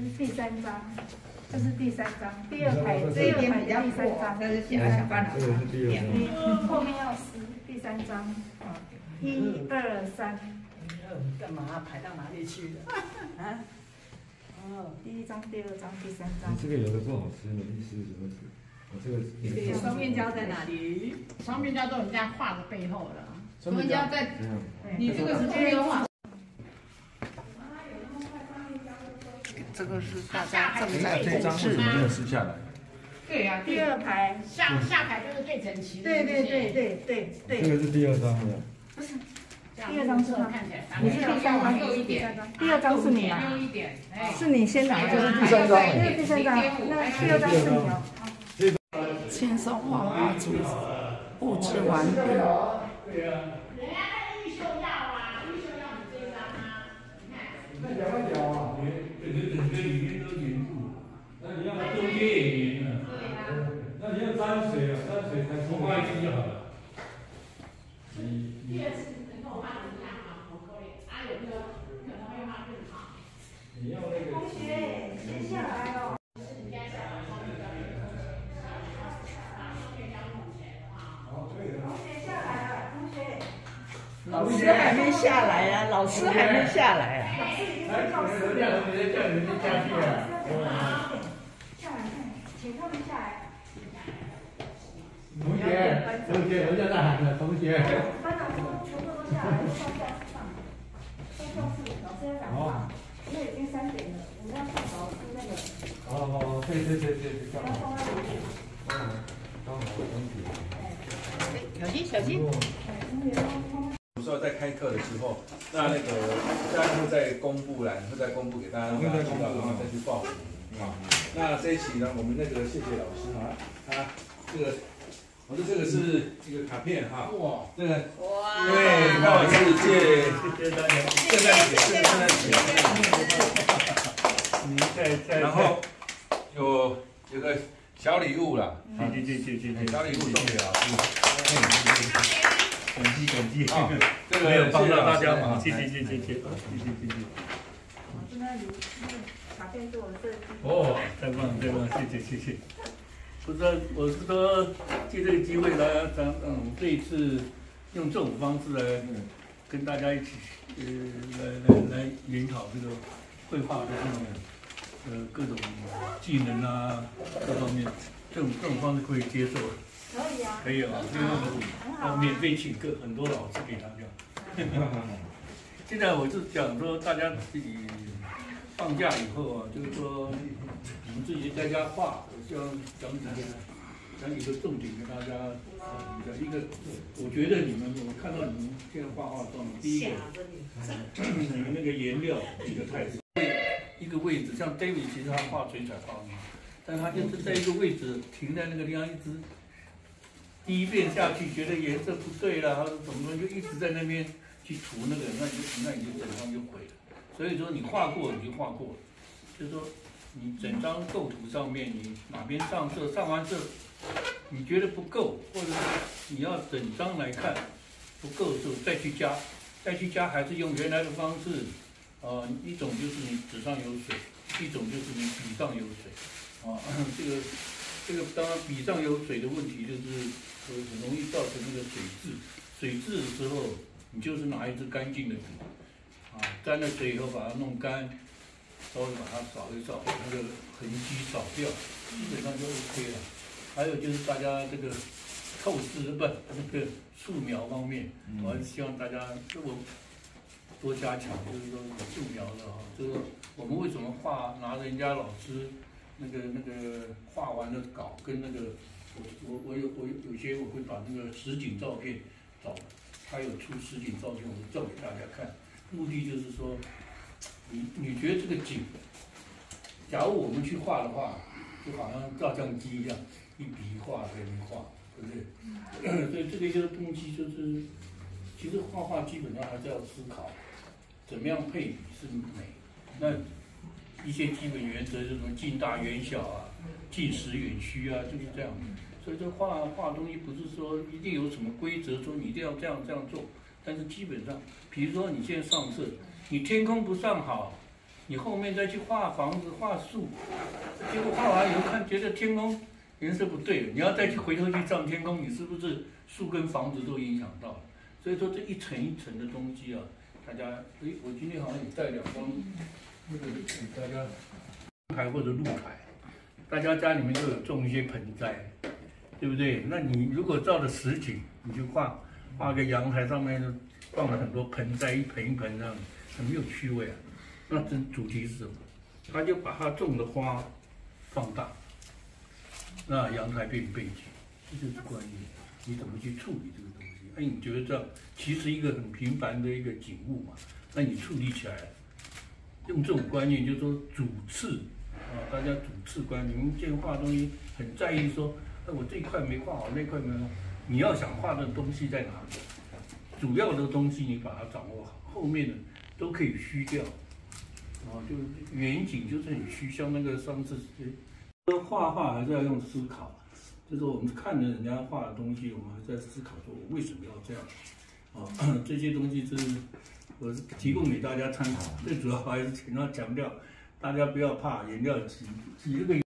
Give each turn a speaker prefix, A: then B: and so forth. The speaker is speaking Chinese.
A: 这是第三张，这是第三张，第二排
B: 这一边比较
A: 第三张，
B: 这是想办法。
C: 这个是第二
A: 你后面要撕第三张，1、2、3。
B: 干嘛排到哪里去了？啊？哦，
A: 第一张、第二张、第三张。
C: 你这个有的不好吃呢，第40多吃。我这个
B: 双面胶在哪里？
D: 双面胶都人家画的背后了。
C: 双面胶在，
D: 你这个是这边画。
B: 这个是大家正在
C: 这张为什么没有撕下来？
D: 对呀，
A: 第二排。
D: 下排就是最整齐的。
A: 对。
C: 这个是第二张的。
A: 不是。第二张是他，你是第三张，第二张是你啊，是你先拿，就是第三张，这是第三张，那第二张是你哦。
B: 轻松画画组布置完毕。
D: 对呀。人家那预售药啊，预售药你这张啊，你看。
E: 那条啊，整个里面都黏住，那你要中间也黏了。对呀。那你要沾水啊，沾水才冲坏就好了。
D: 第二次。
A: 同学，先下来哦。同学下来了，同学。
B: 老师还没下来啊，老师还没下来啊。
A: 老师已经在教室了。
E: 叫人家下去了。
A: 下来，请他们下来。
E: 同学，我叫他喊了，同学。
A: 班长说全部都下来，都到教室上。到教室，老师要讲话。因为已经3点了，我们要上老师那个。
E: 哦，对，
A: 刚好
B: 小心小心。
F: 有时候在开课的时候，那个大家会在公布栏，会在公布给大家，让大家知道，然后再去报名啊。那这一期呢，我们那个谢谢老师啊，这个。这个是一个卡片哈，哇，这个对，那我是借圣诞节，然后有个小礼物啦，小礼物送给老师，
E: 感激，
F: 这个
E: 没有帮到大家
F: 忙，
E: 谢谢。
A: 那卡片是我设计。
E: 哦，太棒，谢谢。我是说，借这个机会来，这一次用这种方式来，跟大家一起，来研讨这个绘画的这种，各种技能啊，各方面，这种方式可以接受的。
A: 可以啊。
E: 可以啊，因为免费请客，很多老师给他讲。现在我是讲说，大家自己放假以后啊，就是说你们自己在家画。要讲几个重点跟大家一个，我觉得我看到你们现在画画状，第一个，你们那个颜料这个太一个位置，像 David 其实他画水彩画嘛，但他就是在一个位置停在那个地方，一直第一遍下去觉得颜色不对了，或者怎么就一直在那边去涂那个，那你就整张就毁了。所以说你画过你就画过了，就是说。你整张构图上面，你哪边上色，上完色，你觉得不够，或者你要整张来看不够的时候再去加，还是用原来的方式，一种就是你纸上有水，一种就是你笔上有水，这个当然笔上有水的问题就是很容易造成那个水渍的时候，你就是拿一支干净的笔，沾了水以后把它弄干。稍微把它扫一扫，那个痕迹扫掉，基本上就 OK 了。还有就是大家这个透视那个素描方面，我还是希望大家多加强，就是说素描的哈，就是说我们为什么拿人家老师那个画完的稿跟那个我有些我会把那个实景照片找，他有出实景照片，我照给大家看，目的就是说。你觉得这个景，假如我们去画的话，就好像照相机一样，一笔一画给你画，对不对？所以这个一个动机就是，其实画画基本上还是要思考，怎么样配比是美。那一些基本原则就是什么近大远小啊，近实远虚啊，就是这样。所以这画东西不是说一定有什么规则，说你一定要这样做，但是基本上，比如说你现在上色。你天空不上好， 你后面再去画房子、画树，结果画完以后看觉得天空颜色不对，你要再去回头去照天空，你是不是树跟房子都影响到了？所以说这一层一层的东西啊，大家，我今天好像也带两张那个给大家牌或者路牌，大家家里面都有种一些盆栽，对不对？那你如果照着实景，你就画个阳台上面放了很多盆栽，一盆一盆这样，很没有趣味啊。那这主题是什么？他就把他种的花放大，那阳台变背景，这就是关键。你怎么去处理这个东西？哎，你觉得这样其实一个很平凡的一个景物嘛，那你处理起来，用这种观念，就是说主次啊，大家主次观，你们见画东西很在意说，哎，我这一块没画好，那块没画好，你要想画的东西在哪里？主要的东西你把它掌握好，后面的都可以虚掉。就远景就是很虚，像那个上次画画还是要用思考，就是我们看着人家画的东西，我们还在思考说我为什么要这样这些东西是我是提供给大家参考，最主要还是强调大家不要怕颜料挤这个。